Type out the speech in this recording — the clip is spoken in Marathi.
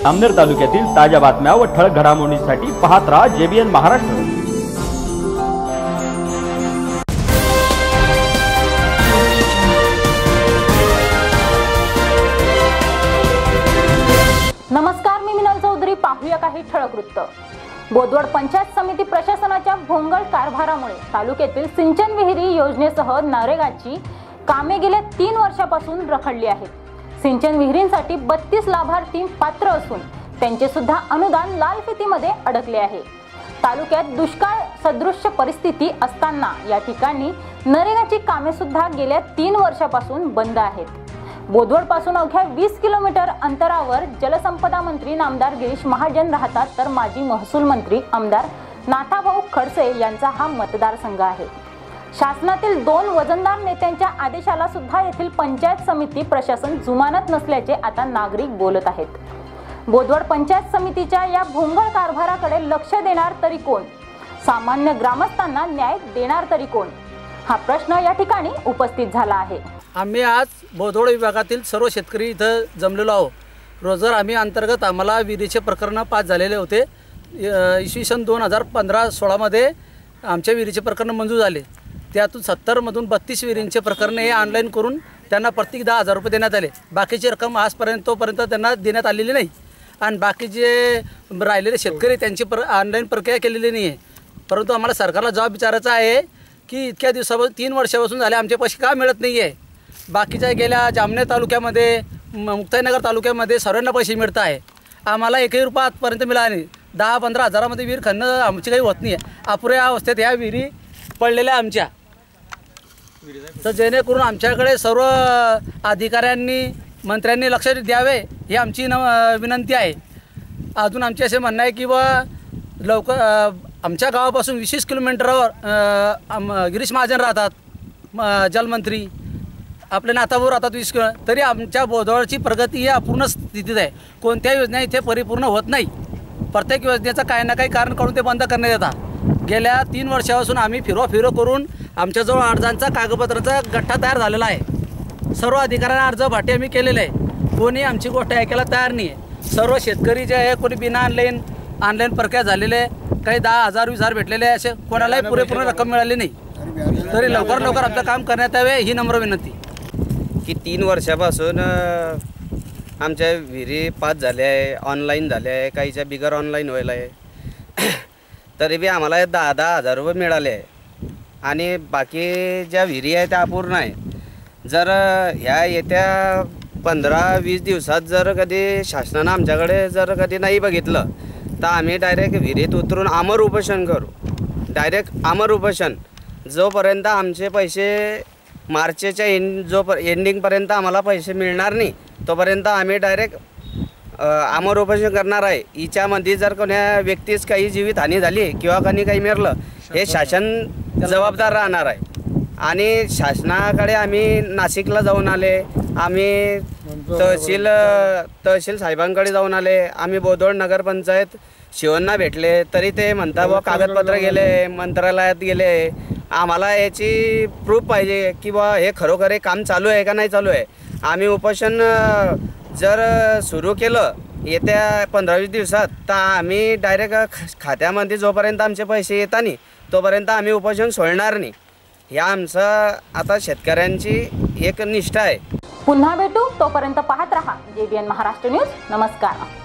अमनेर तालुक्यातील ताज्या बातम्या व ठळक घडामोडींसाठी पाहत रहा JBN महाराष्ट्र। नमस्कार, मी मिनल चौधरी। पाहूया काही ठळक वृत्त। बोदवड पंचायत समिती प्रशासनाच्या भोंगळ कारभारामुळे तालुक्यातील सिंचन विहिरी योजनेसह नरेगाची कामे गेल्या 3 वर्षापासून रखडली आहेत। सिंचन विहिरींसाठी 32 लाभार्थी पात्र असून त्यांचे सुद्धा अनुदान लालफितीमध्ये अडकले आहे। तालुक्यात दुष्काळ सदृश परिस्थिती असताना या ठिकाणी नरेगाची कामे सुद्धा गेल्या 3 वर्षापासून बंद आहेत। बोदवड पासून अवघ्या 20 किलोमीटर अंतरावर जलसंपदा मंत्री नामदार गिरीश महाजन राहतात, तर माजी महसूल मंत्री आमदार नाथाभाऊ खडसे यांचा हा मतदारसंघ आहे। शासनातील 2 वजनदार नेत्यांच्या आदेशाला सुद्धा येथील पंचायत समिती प्रशासन जुमानत नसल्याचे आता नागरिक बोलत आहेत। बोदवड पंचायत समितीच्या या भोंगळ कारभाराकडे लक्ष देणार तरी कोण? सामान्य ग्रामस्थांना न्याय देणार तरी कोण? हा प्रश्न या ठिकाणी उपस्थित झाला आहे। आम्ही आज बोदवड विभागातील सर्व शेतकरी इथं जमलेलो आहोत। रोजगार हमी अंतर्गत आम्हाला विहिरीचे प्रकरण पास झालेले होते। इसवी सन 2015-16 मध्ये आमच्या विहिरीचे प्रकरण मंजूर झाले। त्यातून 70 मधून 32 विहिरींचे प्रकरण हे ऑनलाईन करून त्यांना प्रत्येक 10,000 रुपये देण्यात आले। बाकीची रक्कम आजपर्यंत त्यांना देण्यात आलेली नाही आणि बाकीचे राहिलेले शेतकरी त्यांची ऑनलाईन प्रक्रिया केलेली नाही आहे। परंतु आम्हाला सरकारला जबाब विचारायचा आहे की इतक्या दिवसापासून 3 वर्षापासून झाले आमचे पैसे का मिळत नाही आहे? बाकीच्या गेल्या जामनेर तालुक्यामध्ये मुक्ताईनगर तालुक्यामध्ये सर्वांना पैसे मिळत आहे, आम्हाला 1 रुपया आजपर्यंत मिळाला नाही। 10-15 हजारामध्ये विहीर खणणं आमची काही होत नाही आहे। अपुऱ्या अवस्थेत ह्या विहिरी पडलेल्या आमच्या, तर जेणेकरून आमच्याकडे सर्व अधिकाऱ्यांनी मंत्र्यांनी लक्ष द्यावे ही आमची विनंती आहे। अजून आमचे असे म्हणणं आहे की लवकर आमच्या गावापासून 20 किलोमीटरवर गिरीश महाजन राहतात, जलमंत्री आपले नाथाभाऊ राहतात 20 तरी आमच्या बोदवडची प्रगती ही अपूर्ण स्थितीत आहे। कोणत्या योजना इथे परिपूर्ण होत नाही। प्रत्येक योजनेचं काही ना काही कारण काढून ते बंद करण्यात येतात। गेल्या 3 वर्षापासून आम्ही फिरो करून आमच्याजवळ अर्जांचा कागदपत्राचा गठ्ठा तयार झालेला आहे। सर्व अधिकाऱ्यांना अर्ज भाटी आम्ही केलेले आहे, कोणी आमची गोष्ट ऐकायला तयार नाही आहे। सर्व शेतकरी जे आहे कोणी बिना ऑनलाईन प्रक्रिया झालेले, काही 10,000-20,000 भेटलेले, असे कोणालाही पुरेपूर्ण रक्कम मिळाली नाही। तरी लवकर आमचं काम करण्यात यावे ही नम्र विनंती। की 3 वर्षापासून आमच्या विहिरी पास झाल्या आहे, ऑनलाईन झाल्या आहे, काहीच्या बिगर ऑनलाईन व्हायला आहे। तरी बी आम्हाला 10,000 रुपये मिळाले आहे आणि बाकी ज्या विहिरी आहे त्या अपूर्ण आहे। जर ह्या येत्या 15-20 दिवसात जर कधी शासनानं आमच्याकडे जर कधी नाही बघितलं तर आम्ही डायरेक्ट विहिरीत उतरून आमर उपोषण करू। डायरेक्ट आमर उपोषण जोपर्यंत आमचे पैसे मार्चच्या एंडिंगपर्यंत आम्हाला पैसे मिळणार नाही तोपर्यंत आम्ही डायरेक्ट आमर उपोषण करणार आहे। हिच्यामध्ये जर कोण्या व्यक्तीस काही जीवितहानी झाली किंवा काही मिळालं हे शासन जबाबदार राहणार आहे। आणि शासनाकडे आम्ही नाशिकला जाऊन आले, आम्ही तहसील साहेबांकडे जाऊन आले, आम्ही बोदवड नगरपंचायत शिवण्णा भेटले, तरी ते म्हणता बुवा कागदपत्र गेले, मंत्रालयात गेले। आम्हाला याची प्रूफ पाहिजे की बा हे खरोखर काम चालू आहे का नाही चालू आहे। आम्ही उपोषण जर सुरू केलं येत्या 15-20 दिवसात तर आम्ही डायरेक्ट खात्यामध्ये जोपर्यंत आमचे पैसे येतात नाही तोपर्यंत आम्ही उपोषण सोडणार नाही। ह्या आमचं आता शेतकऱ्यांची एक निष्ठा आहे। पुन्हा भेटू, तोपर्यंत पाहत रहा JBN महाराष्ट्र न्यूज। नमस्कार।